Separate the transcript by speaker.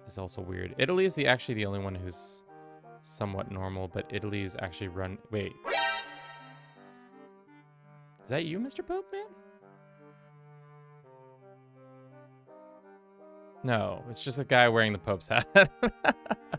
Speaker 1: is also weird. Italy is actually the only one who's somewhat normal, but Italy is actually run... Wait. Is that you, Mr. Pope, man? No, it's just a guy wearing the Pope's hat.